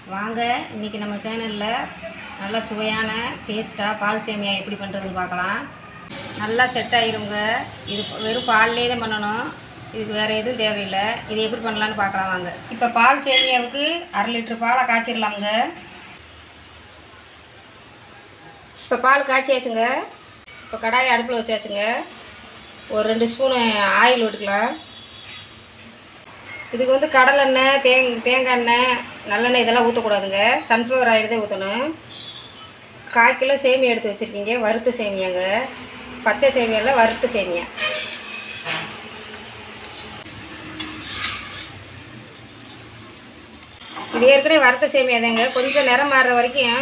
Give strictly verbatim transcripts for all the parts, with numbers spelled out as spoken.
வாங்க இன்றைக்கி நம்ம சேனலில் நல்லா சுவையான டேஸ்ட்டாக பால் சேமியா எப்படி பண்ணுறதுன்னு பார்க்கலாம். நல்லா செட் ஆகிருங்க. இது வெறும் பால்லே தான் பண்ணணும், இதுக்கு வேறு எதுவும் தேவையில்லை. இது எப்படி பண்ணலான்னு பார்க்கலாம் வாங்க. இப்போ பால் சேமியாவுக்கு அரை லிட்ரு பாலை காய்ச்சிடலாமுங்க. இப்போ பால் காய்ச்சியாச்சுங்க. இப்போ கடாயை அடுப்பில் வச்சாச்சுங்க. ஒரு ரெண்டு ஸ்பூனு ஆயில் விட்டுக்கலாம். இதுக்கு வந்து கடலெண்ணெய், தேங் தேங்காய் எண்ணெய், நல்லெண்ணெய் இதெல்லாம் ஊற்றக்கூடாதுங்க. சன்ஃப்ளவர் ஆயில் தான் ஊற்றணும். கால் கிலோ சேமியா எடுத்து வச்சுருக்கீங்க, வறுத்த சேமியாங்க. பச்சை சேமியாவில் வறுத்த சேமியா. இது ஏற்கனவே வறுத்த சேமியா தாங்க. கொஞ்சம் நிறம் மாறுற வரைக்கும்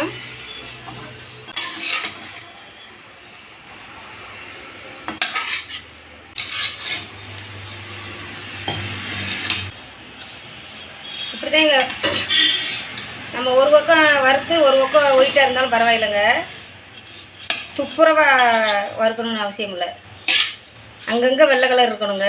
இப்படிதாங்க. நம்ம ஒரு பக்கம் வறுத்து ஒரு பக்கம் ஒயிட்டாக இருந்தாலும் பரவாயில்லைங்க. துப்புரவா வறுக்கணும்னு அவசியம் இல்லை. அங்கங்கே வெள்ளை கலர் இருக்கணுங்க.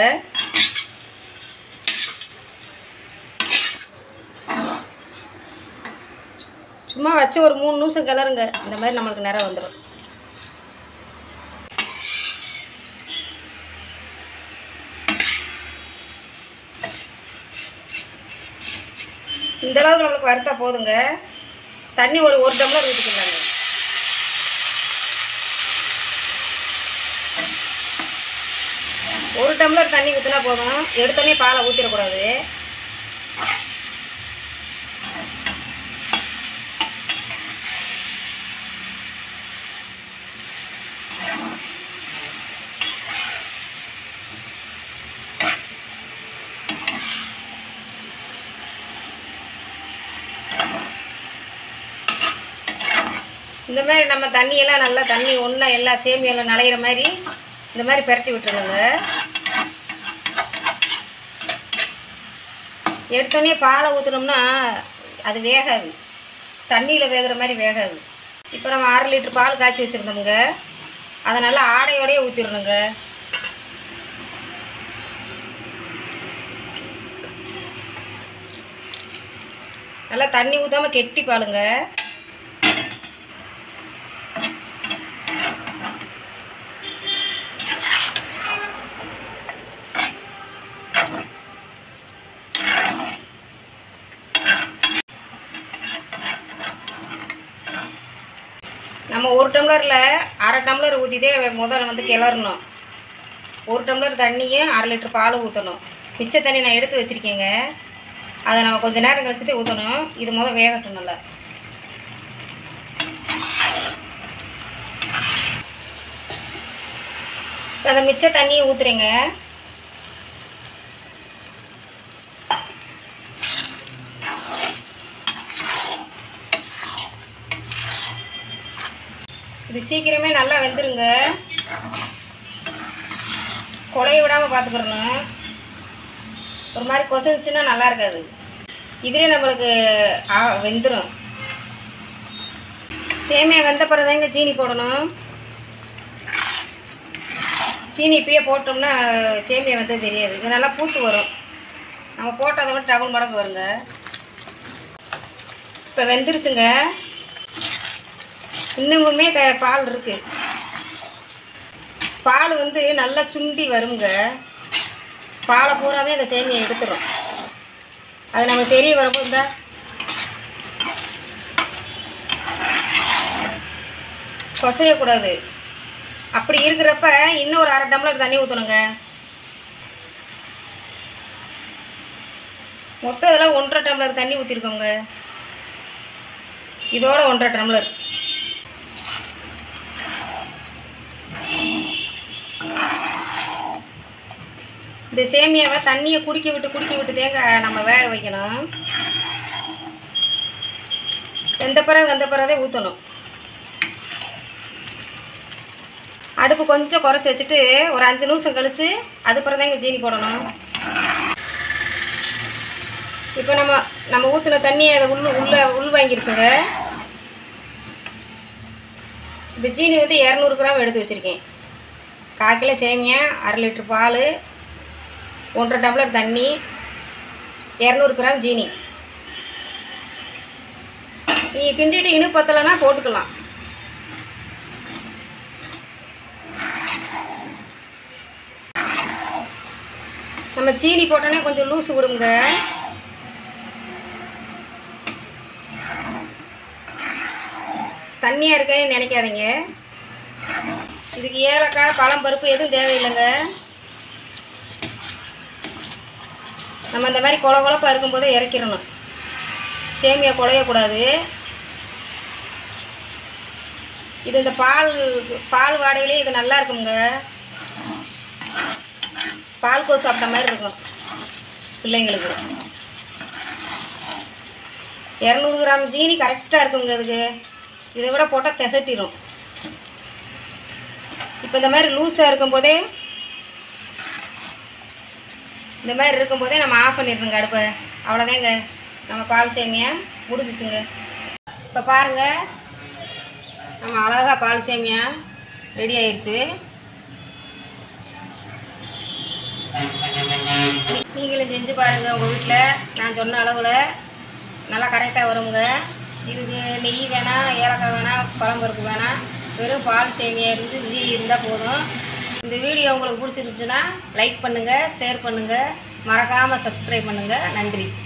சும்மா வச்சு ஒரு மூணு நிமிஷம் கிளறுங்க. இந்த மாதிரி நம்மளுக்கு நிறம் வந்துடும். இந்த அளவுக்கு நம்மளுக்கு வறுத்தா போதுங்க. தண்ணி ஒரு ஒரு டம்ளர் ஊற்றிக்கலாங்க. ஒரு டம்ளர் தண்ணி ஊற்றினா போதும். எடுத்தோடனே பாலை ஊற்றிடக்கூடாது. இந்த மாதிரி நம்ம தண்ணியெல்லாம் நல்லா தண்ணி ஒன்றா எல்லா சேமியெல்லாம் நனைகிற மாதிரி இந்த மாதிரி பெரட்டி விட்டுருணுங்க. எடுத்தோடனே பாலை ஊற்றினோம்னா அது வேகாது, தண்ணியில் வேகிற மாதிரி வேகாது. இப்போ நம்ம அரை லிட்டர் பால் காய்ச்சி வச்சுருந்தோமுங்க. அதை நல்லா ஆடையோடையே ஊற்றிடணுங்க. நல்லா தண்ணி ஊற்றாமல் கெட்டி பாலுங்க. நம்ம ஒரு டம்ளரில் அரை டம்ளர் ஊற்றிதே முதல்ல வந்து கிளறணும். ஒரு டம்ளர் தண்ணியும் அரை லிட்டர் பாலும் ஊற்றணும். மிச்ச தண்ணி நான் எடுத்து வச்சுருக்கேங்க. அதை நம்ம கொஞ்சம் நேரம் கழிச்சுதே ஊற்றணும். இது முதல் வேகட்டும் நல்லா. இப்போ அதை மிச்ச தண்ணியை ஊற்றுறேங்க. இது சீக்கிரமே நல்லா வெந்துருங்க. கொலைய விடாமல் பார்த்துக்கிறணும். ஒரு மாதிரி கொசந்துச்சுன்னா நல்லா இருக்காது. இதுலேயே நம்மளுக்கு வெந்துடும். சேமியா வெந்த பிறதாங்க சீனி போடணும். சீனி இப்பயே போட்டோம்னா சேமியா வந்து தெரியாது. இது நல்லா பூத்து வரும். நம்ம போட்டதை விட டபுள் மடங்கு வருங்க. இப்போ வெந்துருச்சுங்க. இன்னுமுமே த பால் இருக்குது. பால் வந்து நல்லா சுண்டி வருங்க. பாலை பூராமே அந்த சேமியை எடுத்துடும். அது நமக்கு தெரிய வரும்போது தான் கொசையக்கூடாது. அப்படி இருக்கிறப்ப இன்னும் ஒரு அரை டம்ளர் தண்ணி ஊற்றணுங்க. மொத்தம் இதெல்லாம் ஒன்றரை டம்ளர் தண்ணி ஊற்றிருக்கோங்க. இதோட ஒன்றரை டம்ளர். இந்த சேமியாவை தண்ணியை குடிக்க விட்டு குடிக்க விட்டு தேங்க நம்ம வேக வைக்கணும். வெந்த பிறகு வெந்த பிறதே ஊற்றணும். அடுப்பு கொஞ்சம் குறைச்சி வச்சுட்டு ஒரு அஞ்சு நிமிஷம் கழித்து அது பிறந்தாங்க சீனி போடணும். இப்போ நம்ம நம்ம ஊற்றின தண்ணி அதை உள்ள உள்ள உள் வாங்கிருச்சுங்க. இப்போ சீனி வந்து இரநூறு கிராம் எடுத்து வச்சுருக்கேன். கால் கிலோ சேமியா, அரை லிட்ரு பால், ஒன்றரை டம்ளர் தண்ணி, இரநூறு கிராம் ஜீனி. நீங்கள் கிண்டிட்டு இனிப்பு பத்தலைன்னா போட்டுக்கலாம். நம்ம சீனி போட்டோன்னே கொஞ்சம் லூஸு விடுங்க. தண்ணியாக இருக்கேன்னு நினைக்காதீங்க. இதுக்கு ஏலக்காய் பழம் பருப்பு எதுவும் தேவையில்லைங்க. நம்ம இந்த மாதிரி கொல கொலப்பாக இருக்கும்போதே இறக்கிடணும். சேமியா குழையக்கூடாது. இது இந்த பால் பால் வாடையிலே இது நல்லா இருக்குங்க. பால் கோ சாப்பிட்ட மாதிரி இருக்கும் பிள்ளைங்களுக்கு. இரநூறு கிராம் ஜீனி கரெக்டாக இருக்குங்க இதுக்கு. இதை விட போட்டால் திகட்டிடும். இப்போ இந்த மாதிரி லூஸாக இருக்கும்போதே இந்த மாதிரி இருக்கும்போதே நம்ம ஆஃப் பண்ணிடணுங்க அடுப்பை. அவ்வளோதாங்க, நம்ம பால் சேமியா முடிஞ்சிச்சுங்க. இப்போ பாருங்கள், நம்ம அழகாக பால் சேமியா ரெடி ஆயிடுச்சு. நீங்களும் செஞ்சு பாருங்கள் உங்கள் வீட்டில். நான் சொன்ன அளவில் நல்லா கரெக்டாக வருங்க. இதுக்கு நெய் வேணாம், ஏலக்காய் வேணாம், பழம்பருப்பு வேணாம். வெறும் பால் சேமியா இருந்து ஜீனி இருந்தால் போதும். இந்த வீடியோ உங்களுக்கு பிடிச்சிருந்துச்சுன்னா லைக் பண்ணுங்கள், ஷேர் பண்ணுங்கள், மறக்காமல் சப்ஸ்கிரைப் பண்ணுங்கள். நன்றி.